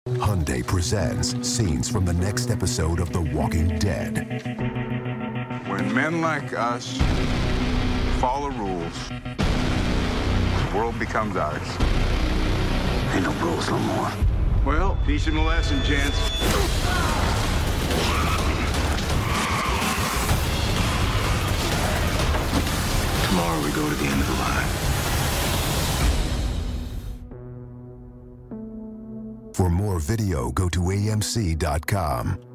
Hyundai presents scenes from the next episode of The Walking Dead. When men like us follow rules, the world becomes ours. Ain't no rules no more. Well, teach him a lesson, gents. Tomorrow we go to the end of the line. For more video, go to AMC.com.